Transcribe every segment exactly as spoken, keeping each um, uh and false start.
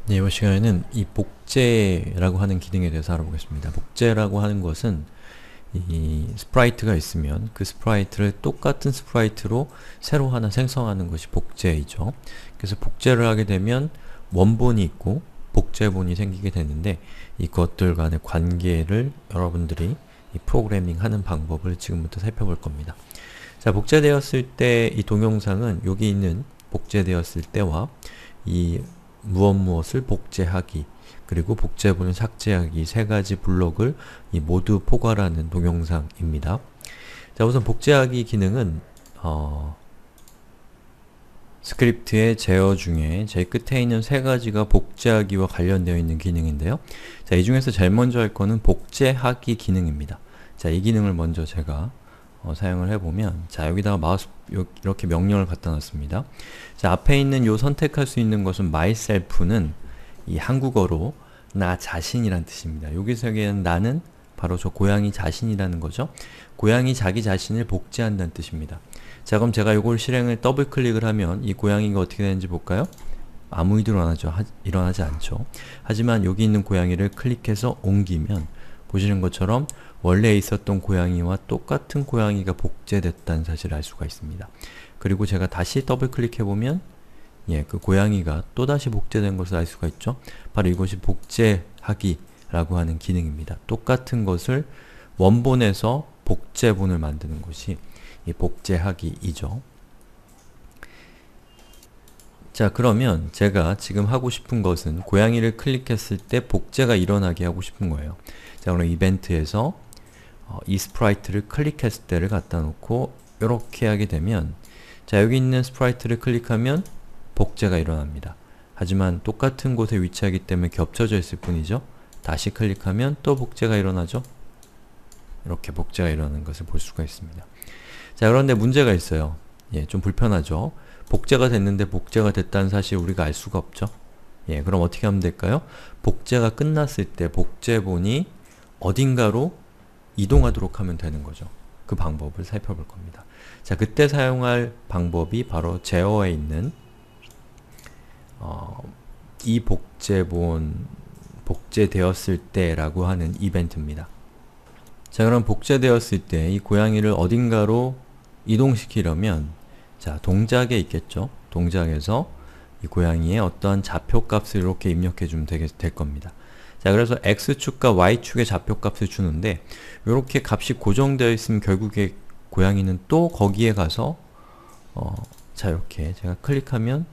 네, 이번 시간에는 이 복제라고 하는 기능에 대해서 알아보겠습니다. 복제라고 하는 것은 이 스프라이트가 있으면 그 스프라이트를 똑같은 스프라이트로 새로 하나 생성하는 것이 복제이죠. 그래서 복제를 하게 되면 원본이 있고 복제본이 생기게 되는데 이것들 간의 관계를 여러분들이 이 프로그래밍 하는 방법을 지금부터 살펴볼 겁니다. 자, 복제되었을 때 이 동영상은 여기 있는 복제되었을 때와 이 무엇 무엇을 복제하기 그리고 복제본을 삭제하기 세 가지 블록을 이 모두 포괄하는 동영상입니다. 자, 우선 복제하기 기능은 어, 스크립트의 제어 중에 제일 끝에 있는 세 가지가 복제하기와 관련되어 있는 기능인데요. 자, 이 중에서 제일 먼저 할 거는 복제하기 기능입니다. 자, 이 기능을 먼저 제가 어, 사용을 해보면, 자, 여기다가 마우스 요, 이렇게 명령을 갖다 놨습니다. 자, 앞에 있는 요 선택할 수 있는 것은 myself는 이 한국어로 나 자신이란 뜻입니다. 여기서의 나는 바로 저 고양이 자신이라는 거죠. 고양이 자기 자신을 복제한다는 뜻입니다. 자, 그럼 제가 요걸 실행을 더블 클릭을 하면 이 고양이가 어떻게 되는지 볼까요? 아무 일도 일어나죠. 하, 일어나지 않죠. 하지만 여기 있는 고양이를 클릭해서 옮기면 보시는 것처럼 원래 있었던 고양이와 똑같은 고양이가 복제됐다는 사실을 알 수가 있습니다. 그리고 제가 다시 더블 클릭해보면 예, 그 고양이가 또다시 복제된 것을 알 수가 있죠. 바로 이것이 복제하기 라고 하는 기능입니다. 똑같은 것을 원본에서 복제본을 만드는 것이 이 복제하기이죠. 자, 그러면 제가 지금 하고 싶은 것은 고양이를 클릭했을 때 복제가 일어나게 하고 싶은 거예요. 자, 그럼 이벤트에서 어, 이 스프라이트를 클릭했을 때를 갖다 놓고 이렇게 하게 되면, 자, 여기 있는 스프라이트를 클릭하면 복제가 일어납니다. 하지만 똑같은 곳에 위치하기 때문에 겹쳐져 있을 뿐이죠. 다시 클릭하면 또 복제가 일어나죠. 이렇게 복제가 일어나는 것을 볼 수가 있습니다. 자, 그런데 문제가 있어요. 예, 좀 불편하죠. 복제가 됐는데 복제가 됐다는 사실 우리가 알 수가 없죠. 예, 그럼 어떻게 하면 될까요? 복제가 끝났을 때 복제본이 어딘가로 이동하도록 하면 되는 거죠. 그 방법을 살펴볼 겁니다. 자, 그때 사용할 방법이 바로 제어에 있는 어, 이 복제본 복제되었을 때 라고 하는 이벤트입니다. 자, 그럼 복제되었을 때 이 고양이를 어딘가로 이동시키려면, 자, 동작에 있겠죠? 동작에서 이 고양이의 어떠한 좌표값을 이렇게 입력해주면 되게, 될 겁니다. 자, 그래서 X축과 Y축의 좌표값을 주는데 이렇게 값이 고정되어 있으면 결국에 고양이는 또 거기에 가서 어, 자, 이렇게 제가 클릭하면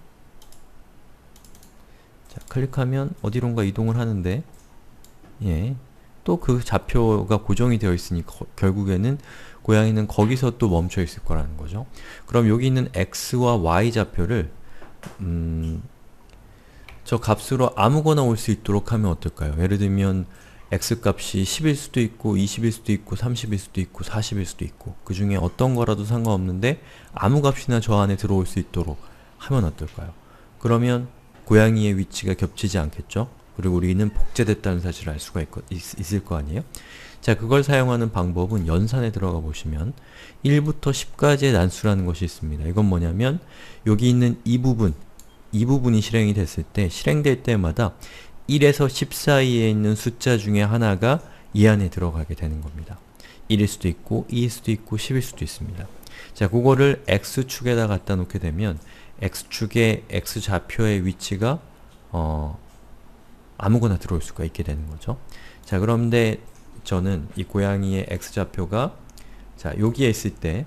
자, 클릭하면 어디론가 이동을 하는데 예, 또 그 좌표가 고정이 되어 있으니 거, 결국에는 고양이는 거기서 또 멈춰 있을 거라는 거죠. 그럼 여기 있는 X와 Y 좌표를 음, 저 값으로 아무거나 올 수 있도록 하면 어떨까요? 예를 들면 X값이 십일 수도 있고 이십일 수도 있고 삼십일 수도 있고 사십일 수도 있고 그 중에 어떤 거라도 상관없는데 아무 값이나 저 안에 들어올 수 있도록 하면 어떨까요? 그러면 고양이의 위치가 겹치지 않겠죠? 그리고 우리는 복제됐다는 사실을 알 수가 있, 있, 있을 거 아니에요? 자, 그걸 사용하는 방법은 연산에 들어가 보시면 일부터 십까지의 난수라는 것이 있습니다. 이건 뭐냐면 여기 있는 이 부분, 이 부분이 실행이 됐을 때, 실행될 때마다 일에서 십 사이에 있는 숫자 중에 하나가 이 안에 들어가게 되는 겁니다. 일일 수도 있고, 이일 수도 있고, 십일 수도 있습니다. 자, 그거를 X축에다 갖다 놓게 되면 X축의 X좌표의 위치가 어, 아무거나 들어올 수가 있게 되는 거죠. 자, 그런데 저는 이 고양이의 X좌표가 자, 여기에 있을 때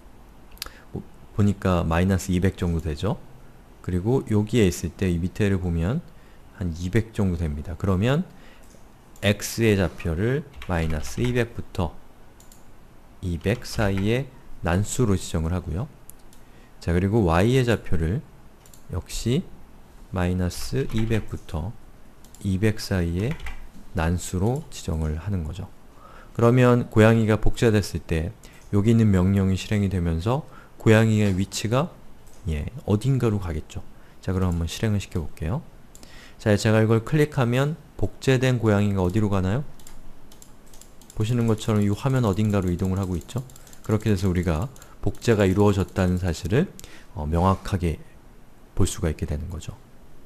보니까 마이너스 이백 정도 되죠? 그리고 여기에 있을 때 이 밑에를 보면 한 이백 정도 됩니다. 그러면 x의 좌표를 마이너스 이백부터 이백 사이의 난수로 지정을 하고요. 자, 그리고 y의 좌표를 역시 마이너스 이백부터 이백 사이의 난수로 지정을 하는 거죠. 그러면 고양이가 복제됐을 때 여기 있는 명령이 실행이 되면서 고양이의 위치가 예, 어딘가로 가겠죠. 자, 그럼 한번 실행을 시켜볼게요. 자, 제가 이걸 클릭하면 복제된 고양이가 어디로 가나요? 보시는 것처럼 이 화면 어딘가로 이동을 하고 있죠. 그렇게 돼서 우리가 복제가 이루어졌다는 사실을 어, 명확하게 볼 수가 있게 되는 거죠.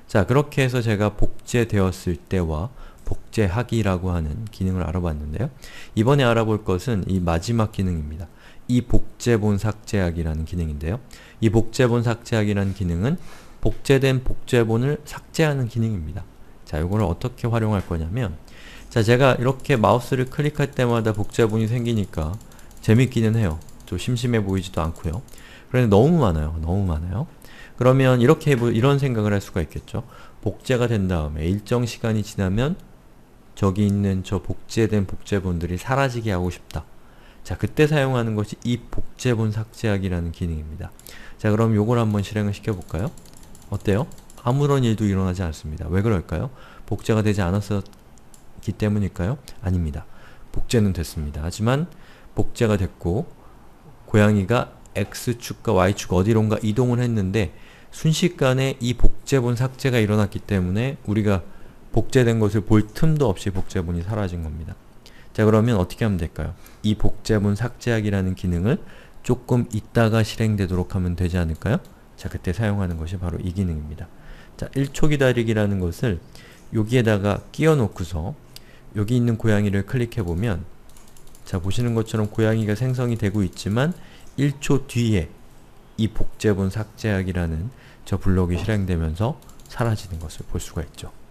자, 그렇게 해서 제가 복제되었을 때와 복제하기라고 하는 기능을 알아봤는데요. 이번에 알아볼 것은 이 마지막 기능입니다. 이 복제본 삭제하기라는 기능인데요. 이 복제본 삭제하기라는 기능은 복제된 복제본을 삭제하는 기능입니다. 자, 이걸 어떻게 활용할 거냐면, 자, 제가 이렇게 마우스를 클릭할 때마다 복제본이 생기니까 재밌기는 해요. 좀 심심해 보이지도 않고요. 그런데 너무 많아요. 너무 많아요. 그러면 이렇게 이런 생각을 할 수가 있겠죠. 복제가 된 다음에 일정 시간이 지나면 저기 있는 저 복제된 복제본들이 사라지게 하고 싶다. 자, 그때 사용하는 것이 이 복제본 삭제하기라는 기능입니다. 자, 그럼 요걸 한번 실행을 시켜볼까요? 어때요? 아무런 일도 일어나지 않습니다. 왜 그럴까요? 복제가 되지 않았었기 때문일까요? 아닙니다. 복제는 됐습니다. 하지만 복제가 됐고 고양이가 X축과 Y축 어디론가 이동을 했는데 순식간에 이 복제본 삭제가 일어났기 때문에 우리가 복제된 것을 볼 틈도 없이 복제본이 사라진 겁니다. 자, 그러면 어떻게 하면 될까요? 이 복제본 삭제하기라는 기능을 조금 있다가 실행되도록 하면 되지 않을까요? 자, 그때 사용하는 것이 바로 이 기능입니다. 자, 일 초 기다리기라는 것을 여기에다가 끼워 놓고서 여기 있는 고양이를 클릭해보면, 자, 보시는 것처럼 고양이가 생성이 되고 있지만 일 초 뒤에 이 복제본 삭제하기라는 저 블록이 실행되면서 사라지는 것을 볼 수가 있죠.